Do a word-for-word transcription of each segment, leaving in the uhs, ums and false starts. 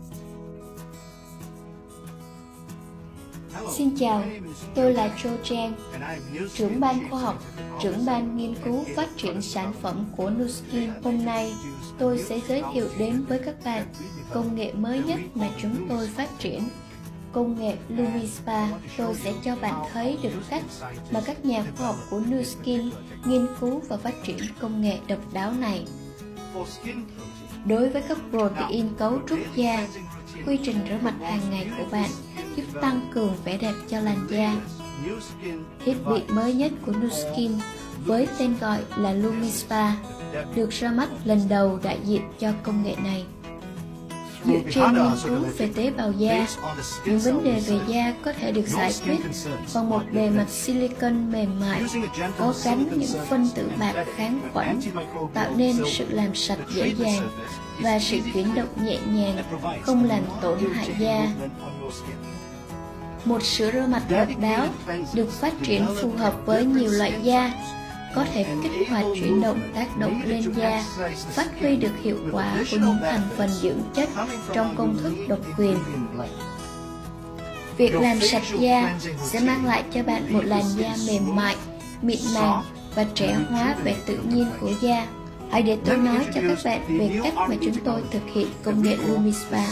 Xin chào, tôi là Joe Chang, trưởng ban khoa học, trưởng ban nghiên cứu phát triển sản phẩm của Nu Skin. Hôm nay, tôi sẽ giới thiệu đến với các bạn công nghệ mới nhất mà chúng tôi phát triển. Công nghệ LumiSpa. Tôi sẽ cho bạn thấy được cách mà các nhà khoa học của Nu Skin nghiên cứu và phát triển công nghệ độc đáo này. Đối với các protein cấu trúc da, quy trình rửa mặt hàng ngày của bạn giúp tăng cường vẻ đẹp cho làn da. Thiết bị mới nhất của Nu Skin với tên gọi là LumiSpa được ra mắt lần đầu đại diện cho công nghệ này. Dựa trên nghiên cứu về tế bào da, những vấn đề về da có thể được giải quyết bằng một bề mặt silicon mềm mại có gắn những phân tử bạc kháng khuẩn, tạo nên sự làm sạch dễ dàng và sự chuyển động nhẹ nhàng, không làm tổn hại da. Một sữa rửa mặt độc đáo được phát triển phù hợp với nhiều loại da, có thể kích hoạt chuyển động tác động lên da, phát huy được hiệu quả của những thành phần dưỡng chất trong công thức độc quyền. Việc làm sạch da sẽ mang lại cho bạn một làn da mềm mại, mịn màng và trẻ hóa vẻ tự nhiên của da. Hãy để tôi nói cho các bạn về cách mà chúng tôi thực hiện công nghệ LumiSpa.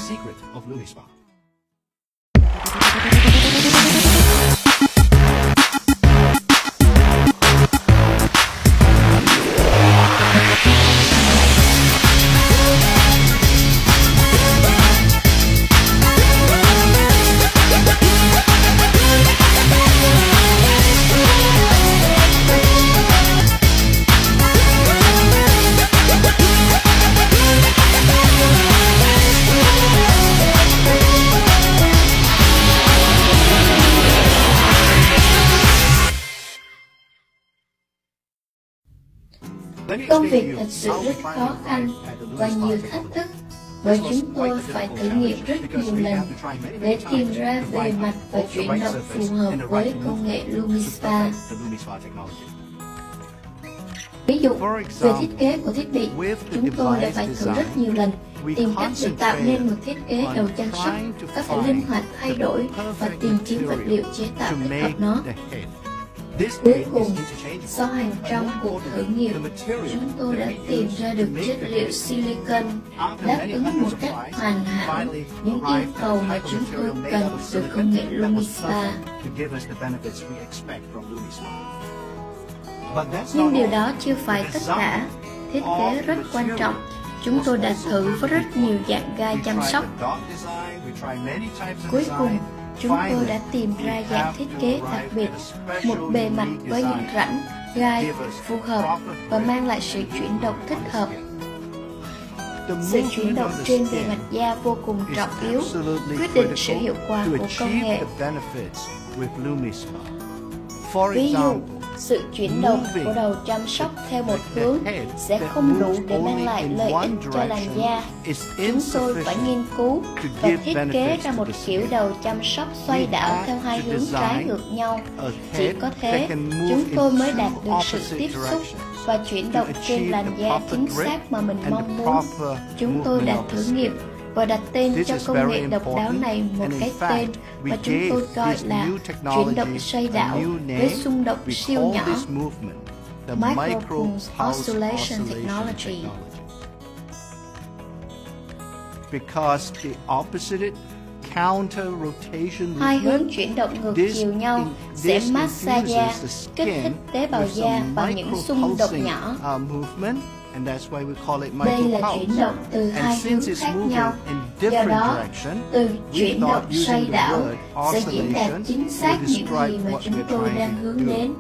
Công việc thật sự rất khó khăn và nhiều thách thức, bởi chúng tôi phải thử nghiệm rất nhiều lần để tìm ra bề mặt và chuyển động phù hợp với công nghệ LumiSpa. Ví dụ, về thiết kế của thiết bị, chúng tôi đã phải thử rất nhiều lần tìm cách để tạo nên một thiết kế đầu chăm sóc, có thể linh hoạt thay đổi và tìm kiếm vật liệu chế tạo thích hợp nó. Cuối cùng, sau hàng trăm cuộc thử nghiệm, chúng tôi đã tìm ra được chất liệu silicon đáp ứng một cách hoàn hảo những yêu cầu mà chúng tôi cần từ công nghệ LumiSpa. Nhưng điều đó chưa phải tất cả. Thiết kế rất quan trọng. Chúng tôi đã thử với rất nhiều dạng gai chăm sóc. Cuối cùng, chúng tôi đã tìm ra dạng thiết kế đặc biệt, một bề mặt với những rãnh, gai phù hợp và mang lại sự chuyển động thích hợp. Sự chuyển động trên bề mặt da vô cùng trọng yếu, quyết định sự hiệu quả của công nghệ. Ví dụ, sự chuyển động của đầu chăm sóc theo một hướng sẽ không đủ để mang lại lợi ích cho làn da. Chúng tôi phải nghiên cứu và thiết kế ra một kiểu đầu chăm sóc xoay đảo theo hai hướng trái ngược nhau. Chỉ có thế, chúng tôi mới đạt được sự tiếp xúc và chuyển động trên làn da chính xác mà mình mong muốn. Chúng tôi đã thử nghiệm và đặt tên cho công nghệ độc đáo này một cái tên mà chúng tôi gọi là chuyển động xoay đảo với xung động siêu nhỏ, Micropulse Oscillation Technology. Hai hướng chuyển động ngược chiều nhau sẽ massage da, kích thích tế bào da bằng những xung động nhỏ. Đây là chuyển động từ hai hướng khác nhau, do đó, từ chuyển động xoay đảo sẽ diễn đạt chính xác những gì mà chúng tôi đang hướng đến.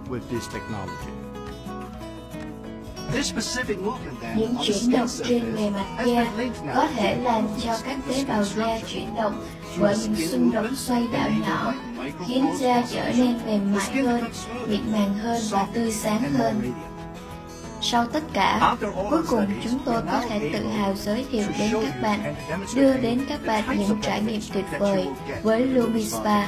Những chuyển động trên bề mặt da có thể làm cho các tế bào da chuyển động bởi những xung động xoay đảo nhỏ, khiến da trở nên mềm mại hơn, mịn màng hơn và tươi sáng hơn. Sau tất cả, cuối cùng chúng tôi có thể tự hào giới thiệu đến các bạn, đưa đến các bạn những trải nghiệm tuyệt vời với LumiSpa.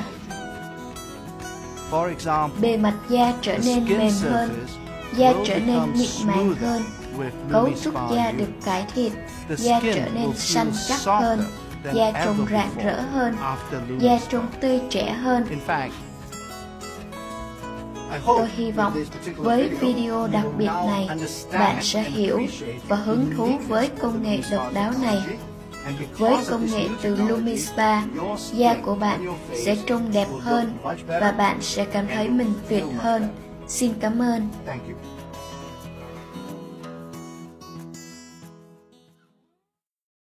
Bề mặt da trở nên mềm hơn, da trở nên mịn màng hơn, cấu trúc da được cải thiện, da trở nên săn chắc hơn, da trông rạng rỡ hơn, da trông tươi trẻ hơn. Tôi hy vọng với video đặc biệt này, bạn sẽ hiểu và hứng thú với công nghệ độc đáo này. Với công nghệ từ LumiSpa, da của bạn sẽ trông đẹp hơn và bạn sẽ cảm thấy mình tuyệt hơn. Xin cảm ơn.